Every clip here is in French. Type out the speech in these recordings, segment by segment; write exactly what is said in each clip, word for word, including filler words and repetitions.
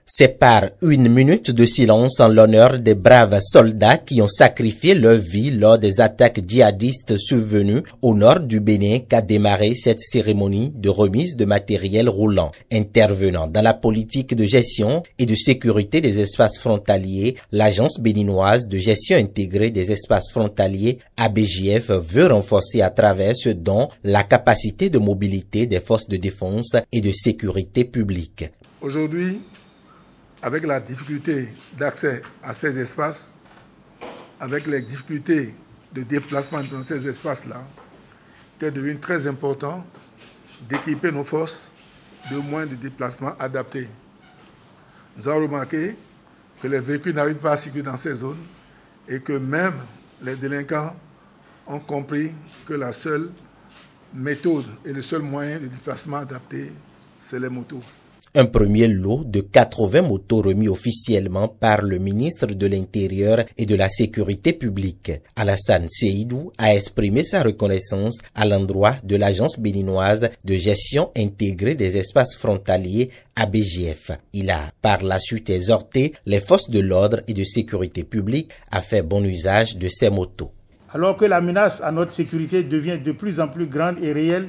C'est par une minute de silence en l'honneur des braves soldats qui ont sacrifié leur vie lors des attaques djihadistes survenues au nord du Bénin qu'a démarré cette cérémonie de remise de matériel roulant. Intervenant dans la politique de gestion et de sécurité des espaces frontaliers, l'Agence béninoise de gestion intégrée des espaces frontaliers A B J F veut renforcer à travers ce don la capacité de mobilité des forces de défense et de sécurité publique. Aujourd'hui, avec la difficulté d'accès à ces espaces, avec les difficultés de déplacement dans ces espaces-là, il est devenu très important d'équiper nos forces de moyens de déplacement adaptés. Nous avons remarqué que les véhicules n'arrivent pas à circuler dans ces zones et que même les délinquants ont compris que la seule méthode et le seul moyen de déplacement adapté, c'est les motos. Un premier lot de quatre-vingts motos remis officiellement par le ministre de l'Intérieur et de la Sécurité publique. Alassane Seydou a exprimé sa reconnaissance à l'endroit de l'Agence béninoise de gestion intégrée des espaces frontaliers A B J F. Il a par la suite exhorté les forces de l'ordre et de sécurité publique à faire bon usage de ces motos. Alors que la menace à notre sécurité devient de plus en plus grande et réelle,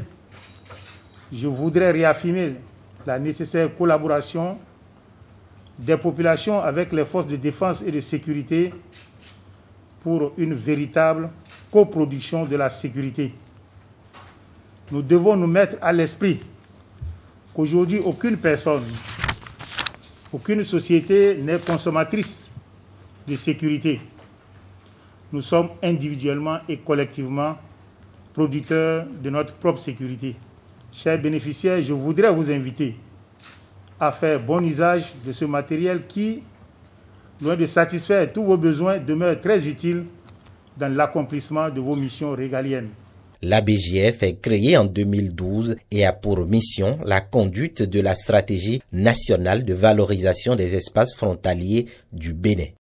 je voudrais réaffirmer la nécessaire collaboration des populations avec les forces de défense et de sécurité pour une véritable coproduction de la sécurité. Nous devons nous mettre à l'esprit qu'aujourd'hui, aucune personne, aucune société n'est consommatrice de sécurité. Nous sommes individuellement et collectivement producteurs de notre propre sécurité. Chers bénéficiaires, je voudrais vous inviter à faire bon usage de ce matériel qui, loin de satisfaire tous vos besoins, demeure très utile dans l'accomplissement de vos missions régaliennes. L'A B J F est créée en deux mille douze et a pour mission la conduite de la stratégie nationale de valorisation des espaces frontaliers du Bénin.